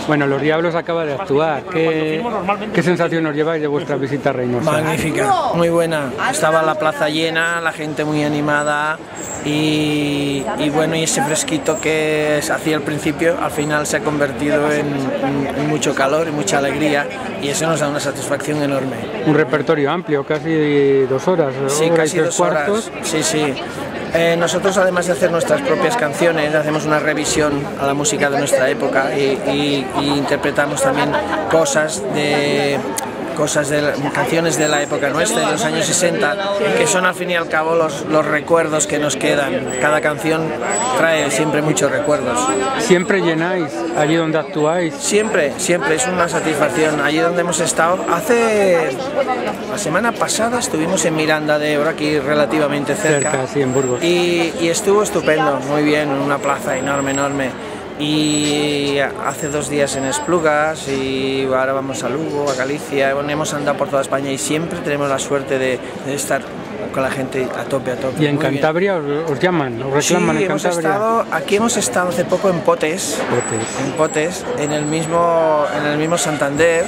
Bueno, Los Diablos acaba de actuar. ¿Qué sensación os lleváis de vuestra visita a Reynosa? Magnífica, muy buena. Estaba la plaza llena, la gente muy animada y bueno, y ese fresquito que se hacía al principio, al final se ha convertido en mucho calor y mucha alegría, y eso nos da una satisfacción enorme. Un repertorio amplio, casi 2 horas. Sí, casi 2 horas. Sí, sí. Nosotros, además de hacer nuestras propias canciones, hacemos una revisión a la música de nuestra época y interpretamos también canciones de la época nuestra, de los años 60, que son al fin y al cabo los recuerdos que nos quedan. Cada canción trae siempre muchos recuerdos. ¿Siempre llenáis allí donde actuáis? Siempre, siempre, es una satisfacción. Allí donde hemos estado, la semana pasada estuvimos en Miranda de Ebro, aquí relativamente cerca, sí, en Burgos. Y estuvo estupendo, muy bien, en una plaza enorme, enorme. Y hace 2 días en Esplugas, y ahora vamos a Lugo, a Galicia. Bueno, hemos andado por toda España y siempre tenemos la suerte de estar con la gente a tope, a tope. ¿Y en Cantabria os llaman, os reclaman? Sí, en Cantabria? Aquí hemos estado hace poco en Potes, en el mismo Santander,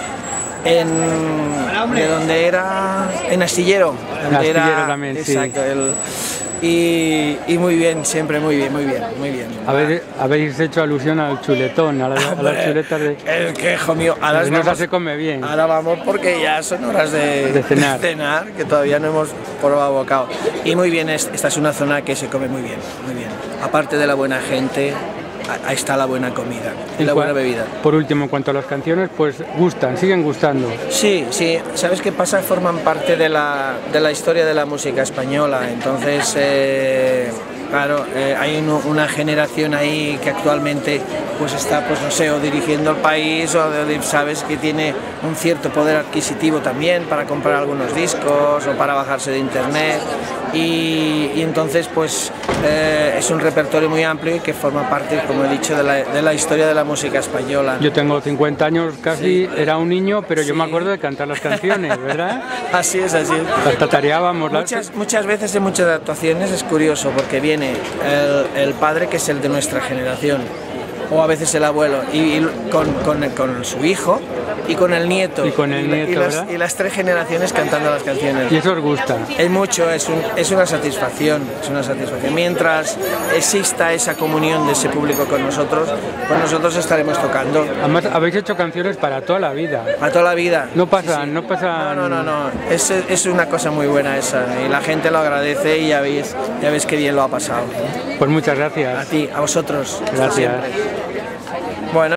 de donde era, en Astillero. En Astillero también, exacto, sí. Y muy bien, siempre muy bien, muy bien, muy bien. Habéis hecho alusión al chuletón, a las chuletas de... El quejo mío, ahora no se come bien. Ahora vamos porque ya son horas de cenar, que todavía no hemos probado bocado. Y muy bien, esta es una zona que se come muy bien, muy bien. Aparte de la buena gente, ahí está la buena comida y la buena bebida. Por último, en cuanto a las canciones, pues siguen gustando. Sí, sí, ¿sabes qué pasa? Forman parte de la historia de la música española, entonces, claro, hay una generación ahí que actualmente pues está, pues no sé, o dirigiendo el país, o sabes que tiene un cierto poder adquisitivo también para comprar algunos discos o para bajarse de internet, y entonces pues es un repertorio muy amplio y que forma parte, como he dicho, de la historia de la música española. Yo tengo 50 años casi, sí. Era un niño, pero sí. Yo me acuerdo de cantar las canciones, ¿verdad? Así es, así es. Las tatareábamos. Muchas veces en muchas actuaciones es curioso porque viene el padre, que es el de nuestra generación, o a veces el abuelo, y con su hijo y con el nieto, y las 3 generaciones cantando las canciones. ¿Y eso os gusta? Es mucho, es una satisfacción, Mientras exista esa comunión de ese público con nosotros, pues nosotros estaremos tocando. Además, habéis hecho canciones para toda la vida. Para toda la vida. No pasan, sí. No pasan... No. Es una cosa muy buena esa, y la gente lo agradece, y ya veis qué bien lo ha pasado. Pues muchas gracias. A ti, a vosotros. Gracias. Bueno.